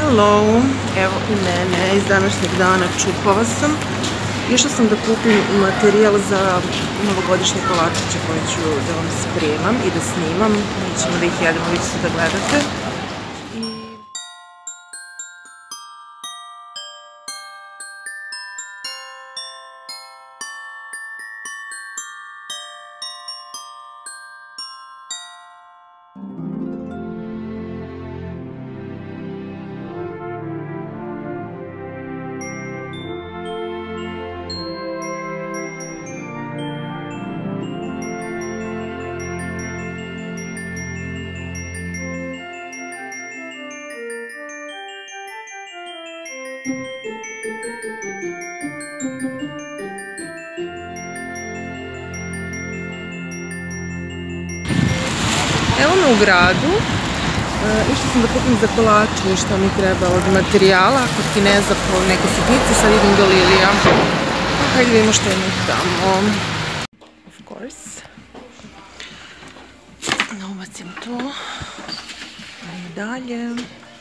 Hello, evo i mene iz današnjeg dana, čupala sam. Išla sam da kupim materijal za novogodišnje kolačiće koje ću da vam spremam i da snimam. Mi ćemo da ih jedemo, vi ćete da gledate. Evo me u gradu, išla sam da kupim za kolače što mi treba od materijala, kod Kineza po neke sitnice, sad idem do Lilija. Hajde vidimo što imam tamo. Of course. Ubacim to. Idemo dalje.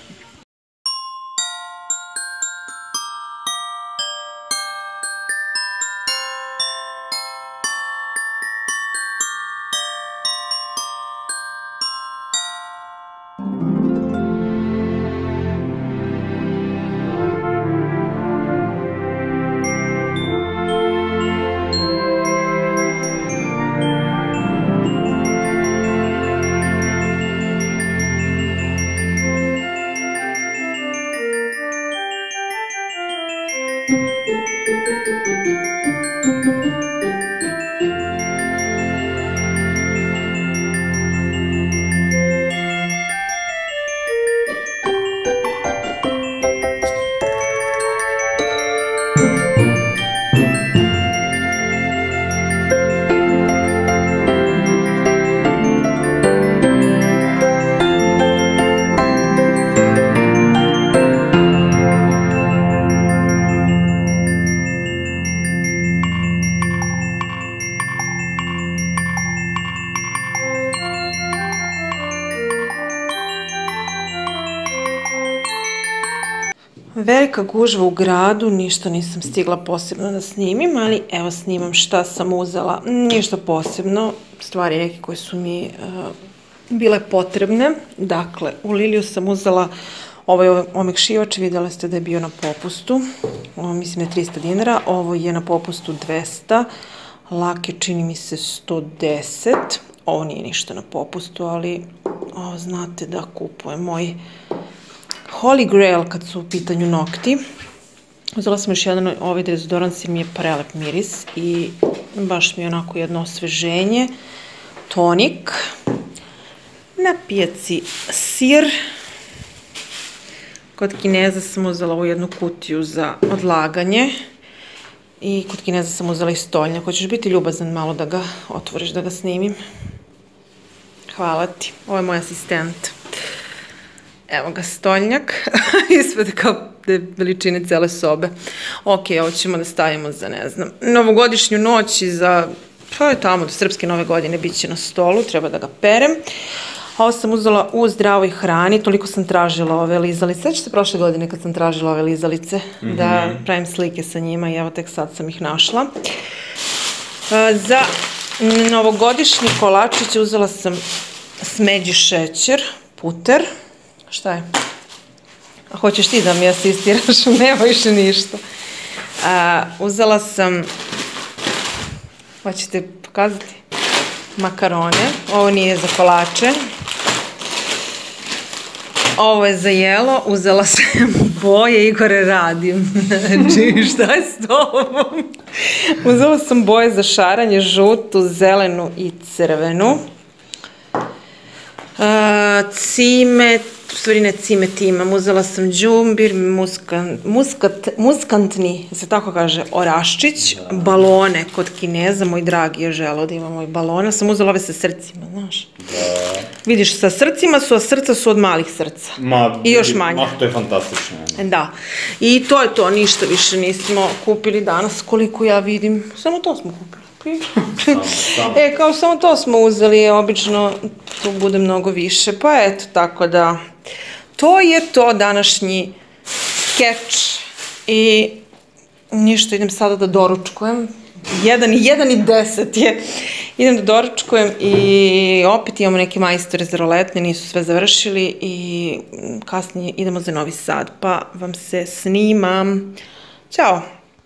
Velika gužva u gradu, ništa nisam stigla posebno da snimim, ali evo snimam šta sam uzela. Ništa posebno, stvari neke koje su mi bile potrebne. Dakle, u Liliju sam uzela ovaj omekšivač, vidjeli ste da je bio na popustu. Ovo mislim je 300 dinara, ovo je na popustu 200, lak je čini mi se 110. Ovo nije ništa na popustu, ali ovo znate da kupujem moj Holy Grail kad su u pitanju nokti. Uzela sam još jedan, ovaj dezodorans mi je prelep miris i baš mi je onako jedno osveženje. Tonik. Na pijaci sir. Kod Kineza sam uzela ovu jednu kutiju za odlaganje. I kod Kineza sam uzela i stolnjak. Hoćeš biti ljubazan malo da ga otvoriš, da ga snimim? Hvala ti. Ovo je moj asistent. Evo ga stolnjak, ispred kao veličine cele sobe. Ok, ovo ćemo da stavimo za, ne znam, novogodišnju noć i za, pa je tamo do srpske nove godine, bit će na stolu, treba da ga perem. Ovo sam uzela u zdravoj hrani, toliko sam tražila ove lizalice. Sveći se prošle godine kad sam tražila ove lizalice, da pravim slike sa njima i evo tek sad sam ih našla. Za novogodišnji kolačić uzela sam smeđi šećer, puter. Šta je? A hoćeš ti da mi asistiraš? Nema više ništa. Uzela sam, hoćete pokazati, makarone. Ovo nije za kolače. Ovo je za jelo. Uzela sam boje, Igore, radim. Znači, šta je s tobom? Uzela sam boje za šaranje, žutu, zelenu i crvenu. Cimet, u stvari ne cimet imam, uzela sam džumbir, muskantni, se tako kaže, oraščić, balone kod Kineza, moj dragi je želeo da ima moj balone, sam uzela ove sa srcima, znaš. Vidiš, sa srcima su, a srca su od malih srca. I još manje. To je fantastično. Da. I to je to, ništa više nismo kupili danas, koliko ja vidim. Samo to smo kupili. Kao samo to smo uzeli, obično tu bude mnogo više. Pa eto, tako da to je to današnji keč. I ništa, idem sada da doručkujem. 1:10 je. Idem da doručkujem i opet imamo neke majstore za roletne, nisu sve završili i kasnije idemo za Novi Sad, pa vam se snimam. Ćao!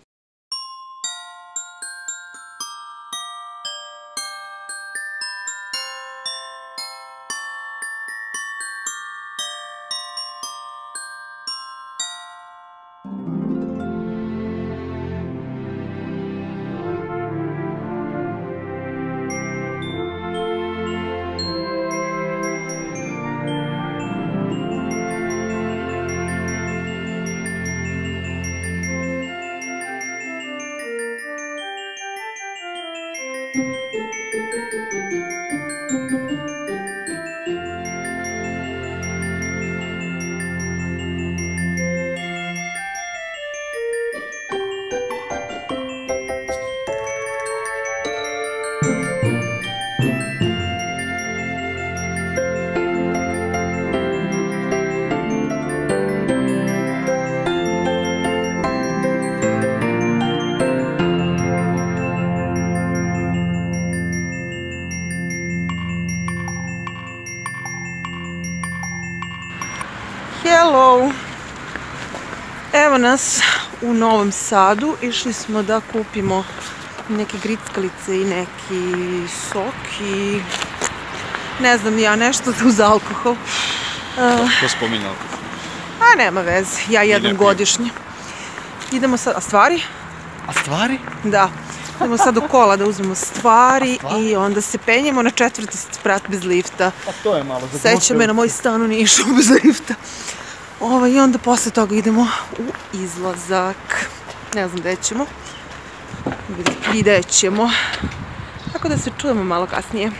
Hello! Evo nas u Novom Sadu. Išli smo da kupimo neke grickalice i neki sok i ne znam ja, nešto uz alkohol. Ko spominje alkohol? A nema veze, ja jednom godišnje. Idemo sad, a stvari? A stvari? Da. Idemo sad do kola da uzmemo stvari i onda se penjemo na 4. sprat bez lifta. Pa to je malo. Seća me na moj stan u Nišu bez lifta. I onda posle toga idemo u izlazak. Ne znam gde ćemo. Vidjet ćemo. Tako da se čujemo malo kasnije.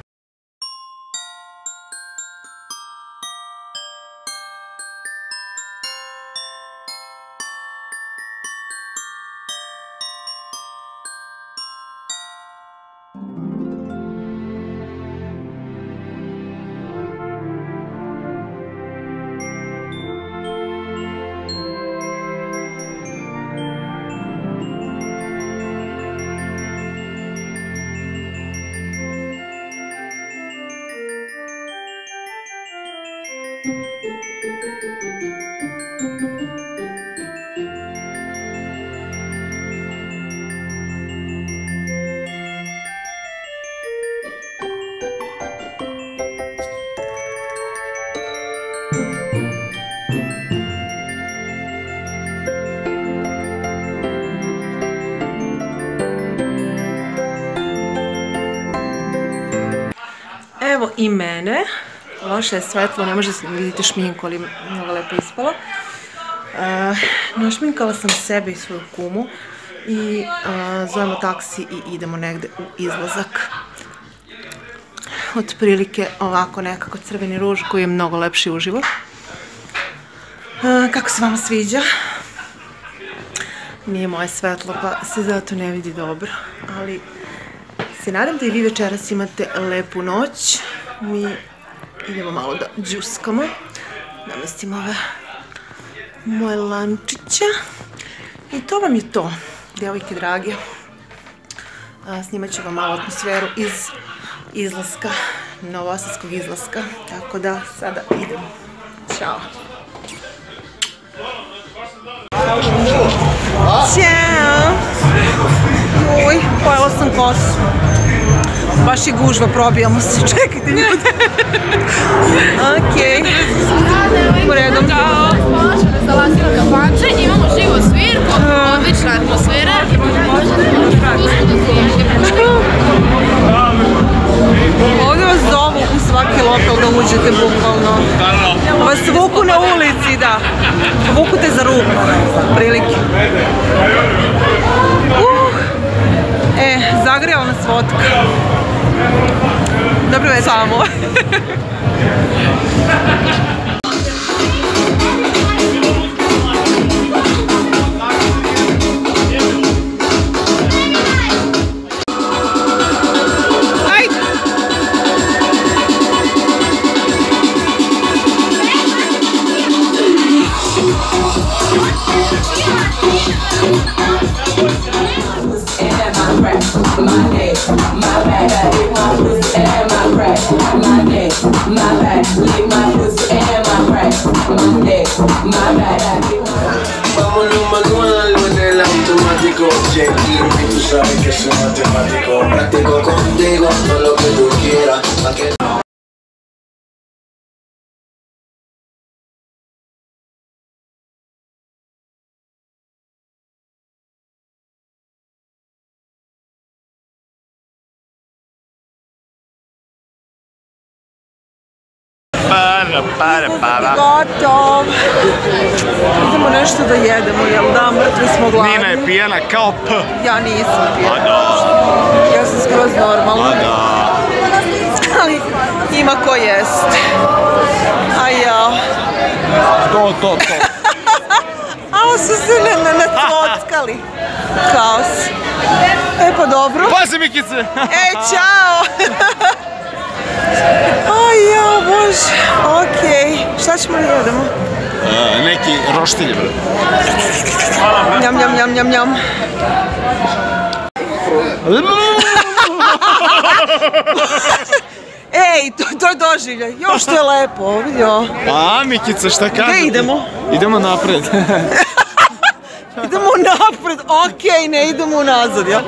Evo i mene. Loše je svetlo, ne može se vidjeti šminku, ali mnogo lepo ispalo. Našminkala sam sebe i svoju kumu i zovemo taksi i idemo negde u izlazak. Otprilike ovako nekako crveni ruž koji je mnogo lepši uživo. Kako se vama sviđa? Nije moje svetlo pa se zato ne vidi dobro, ali se nadam da i vi večeras imate lepu noć. Mi idemo malo da džuskamo. Namestimo ove moje lančiće. I to vam je to, djevojke drage. Snimat ću vam malo atmosferu iz izlaska, novosadskog izlaska. Tako da sada idemo. Ćao. Ćao. Uj, pojela sam kosu. Baš je gužva, probijamo se. Čekajte ljudi. Okej. U redom. Ćao. Instalaciju kafanče, imamo živu svirku, odlična atmosfera i ovdje vas zovu u svaki lokal da uđete bukvalno. Vas vuku na ulici, da. Vuku te za ruku, prilike. Zagrijala nas vodka. Dobro večer. Samo. Vámonos manual en el automático. Gentile, tú sabes que soy matemático. Practico contigo todo lo que tú quieras. Gotov. Idemo nešto da jedemo, jel da? Mrtvi smo gladni. Nina je pijena kao P. Ja nisam A pijena. da. Ja sam skroz normalna. A da. Ali ima ko jest. A ja. To. A ovo su se nacockali. Kaos. E pa dobro. Pazi Mikice! Ej, čao! Aj, ja, bože. Okej. Šta ćemo da jedemo? Neki roštilj, bre. Njam. Ej, to je doživljaj. Jo, što je lepo, vidio. A, Mikica, šta kažete? Gde idemo? Idemo napred. Idemo napred, okej, ne idemo unazad, jel?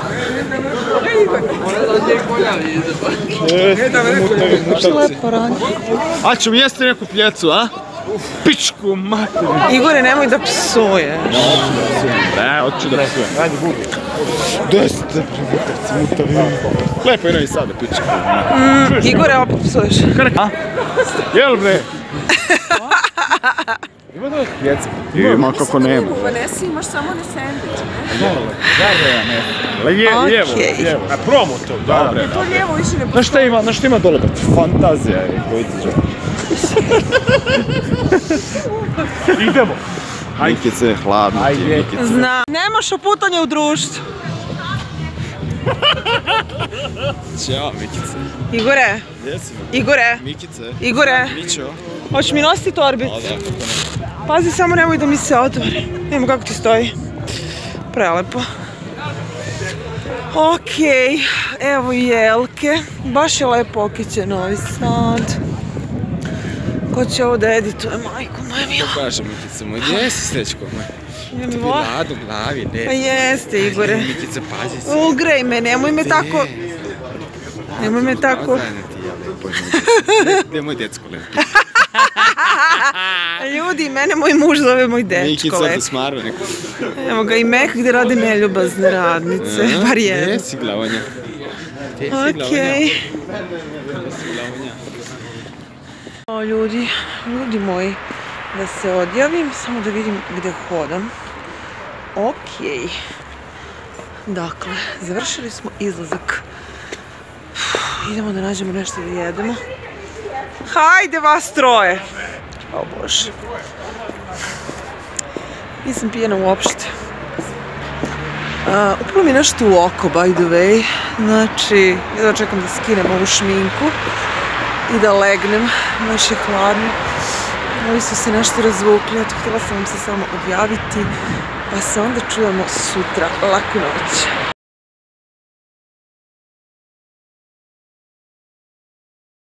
Baš lepo radi. A ćemo jesti neku pljecu, a? Pičku materinu. Igore, nemoj da psuješ. Ne, hoću da psujem. Ajde, budu. 10 mutavi. Lepo je Novi Sad, pičku. Igore, opet psuješ. A? Jel bre? Ima da pljeca? Ima kako nema. U Vanesi imaš samo na sandvič, ne? Lijevo. A promo to, dobre. To lijevo više ne postoji. Na što ima dole? Fantazija je koji ti će. Idemo. Mikice, hladno ti je, Mikice. Znam. Nemaš oputanje u društvu. Ćao, Mikice. Igore. Gdje si? Igore. Mikice. Igore. Mićo. Hoćeš mi nositi torbicu? O da, kako ne. Pazi, samo nemoj da mi se otvori. Nemo kako ti stoji. Prelepo. Okej, evo i jelke. Baš je lepo okiće Novi Sad. Ko će ovo da edituje, majko moja mila? Kaže Mikice moj, gdje si srećko moj? Idem Ti vo. lad u glavi, ne. Pa jeste, Igore. Mikice, pazi se. Ugrej me, nemoj me tako... Nemoj me tako... Ozdajne ti, ja lepo. Gdje je moj djecko lepo? Ljudi, mene moj muž zove moj dečko Mikica lepo. te smarva neko. Evo ga i Mek gdje rade neljubazne radnice, bar jedno. Gdje si glavanja? Okej. O, ljudi moji, da se odjavim, samo da vidim gdje hodam. Okej. Dakle, završili smo izlazak. Idemo da nađemo nešto da jedemo. Hajde vas troje! O Bože. Nisam pijena uopšte. Upalo mi je nešto u oko, by the way. Znači, jedva čekam da skinem ovu šminku i da legnem. Baš je hladno. Ovi su se nešto razvukli, eto, htjela sam vam se samo odjaviti. Pa se onda čujemo sutra. Laku noć.